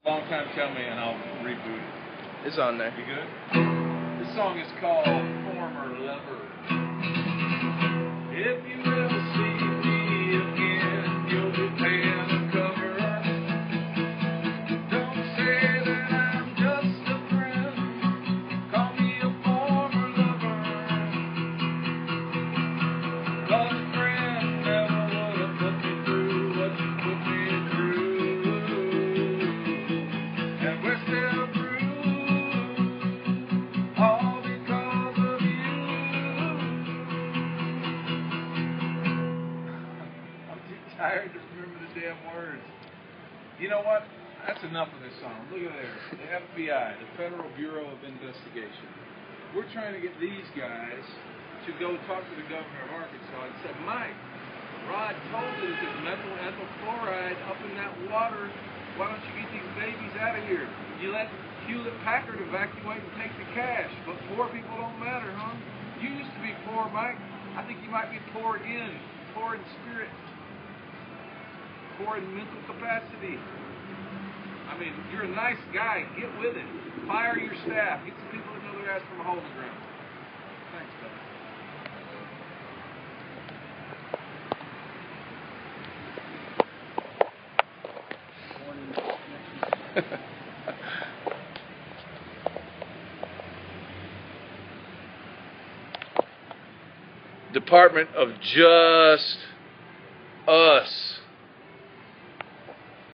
Long time tell me and I'll reboot it. It's on there. You good? This song is called Former Lover. If you ever see me again, you'll be paying a cover. Don't say that I'm just a friend. Call me a former lover. 'Cause a friend never would have put me through what you put me through. And we're still through, all because of you. I'm too tired to remember the damn words. You know what? That's enough of this song. Look at there. The F.B.I., the Federal Bureau of Investigation. We're trying to get these guys to go talk to the governor of Arkansas and say, Mike, Rod told us there's methyl chloride up in that water. Why don't you get these babies out of here? You let Hewlett-Packard evacuate and take the cash, but poor people don't matter, huh? You used to be poor, Mike. I think you might be poor again. Poor in spirit. Poor in mental capacity. I mean, you're a nice guy. Get with it. Fire your staff. Get some people that know their ass from a hole in the ground. Thanks, buddy. Department of Just Us.